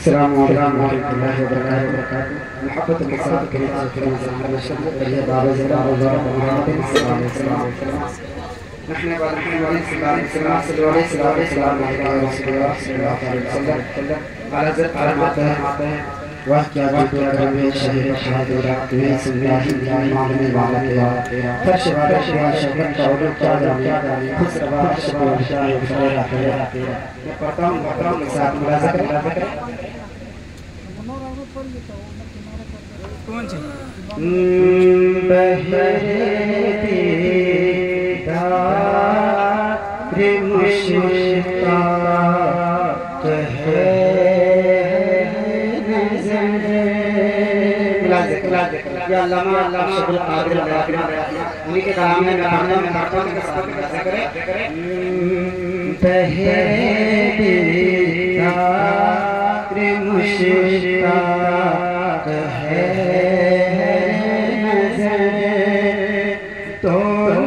अस्सलाम वालेकुम रहमतुल्लाहि व बरकातुहू। मोहब्बत के साथ करीब से नशर करिए बाबा ज़रा और मोहम्मद सल्लल्लाहु अलैहि वसल्लम नहने वाले सल्लल्लाहु अलैहि वसल्लम हज़रत फरमाते हैं वह क्या करवे शहर शहादरा तुम्हें सुनने मांगने वाला तेरा फर्श वाला शहर का और क्या जाने खुश रवा शहर का तेरा मैं पढ़ता हूँ मोहतरम के साथ मुलाज़ा कर कौन सी बहरे रे मुश्ताक है या लम्हा शब्द कादिर उन्हीं के कलाम में में के साथ करें रे मुश्ताक है तो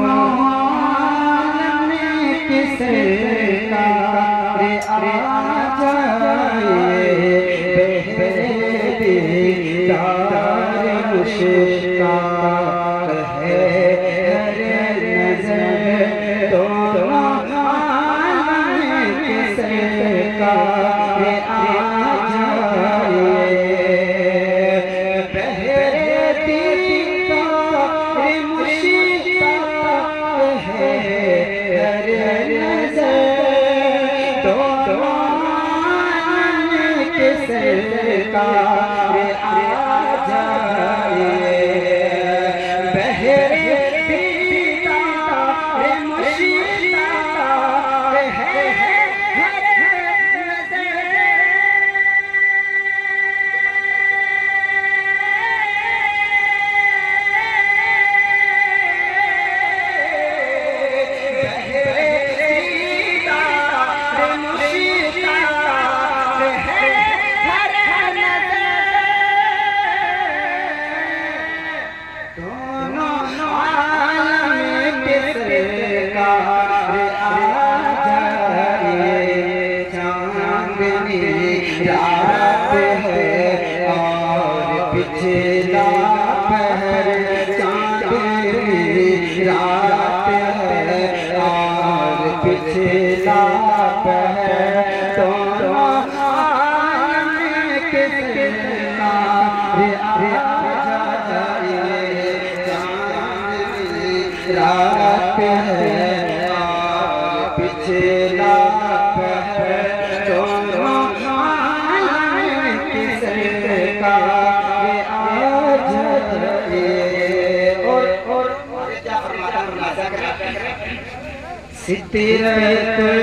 सितरतुल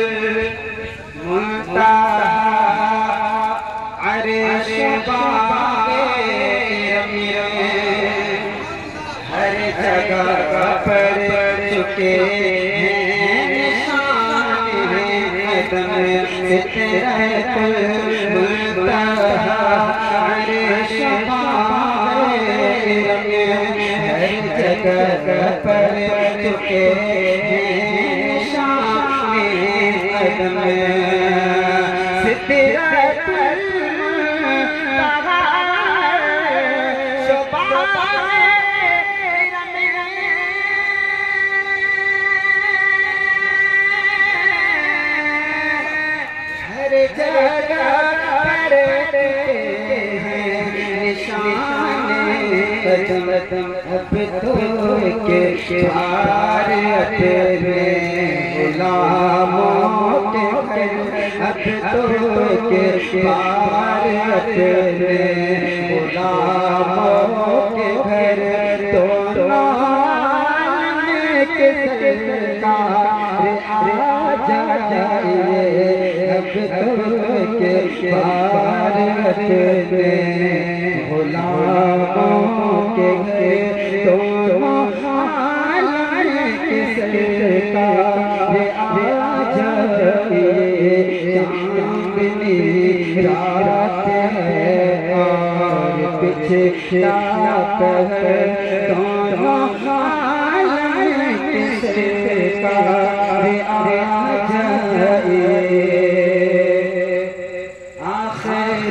मुंतहा अर्श हर जगह पर चुके हैं निशान सितरतुल मुंतहा अर्श हर जगह पर चुके अब तो के प्यार तेरे गुलामों के अब तो के प्यार तेरे गुलामों के घर तो के सरकार आ जाइए अब तो के प्यार तेरे गुलामों के घर तो के सरकार आ जाइए चांदनी रात है और पीछे रात है दोनों के सरकार आ जाइए आखिर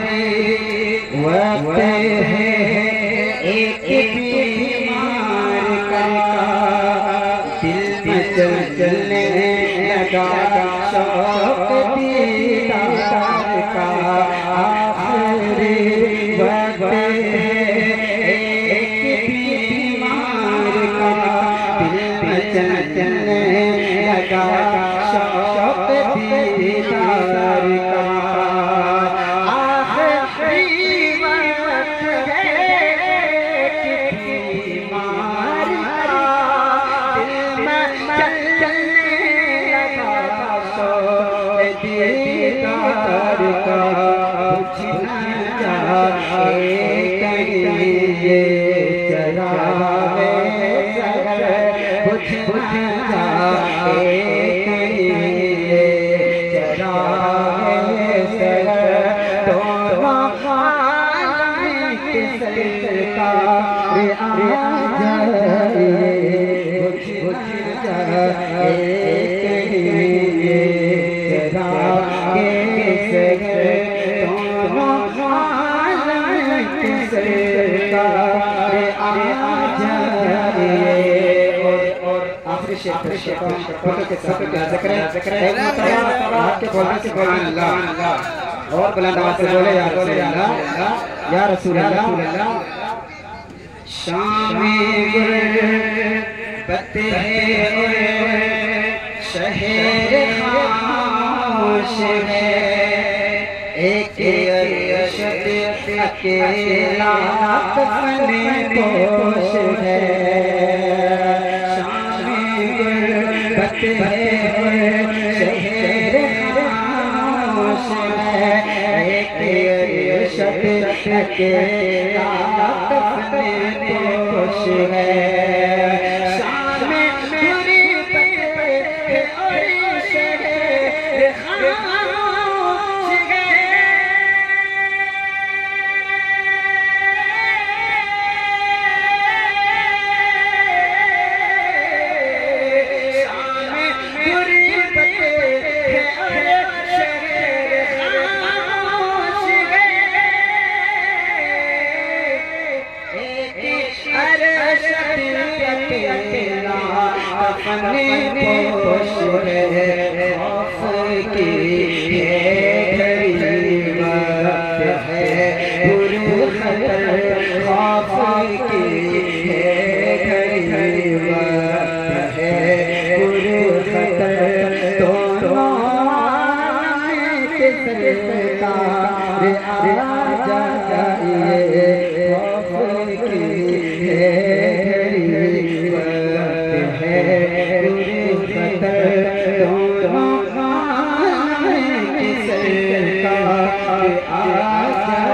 वक्त है एक बीमार का, दिल में चलने लगा शौक दीदार का। आखिरी वक्त है एक बीमार का, दिल में चलने लगा शौक दीदार का। और बुलंद आवाज से बोले या रसूल अल्लाह, या रसूल अल्लाह। शामी गुर्बत है शहर खामोश है, एक अरशद अकेला कफन पोश है। शामी गुर्बत है शहर खामोश है, एक अरशद अकेला कफन पोश है। आजा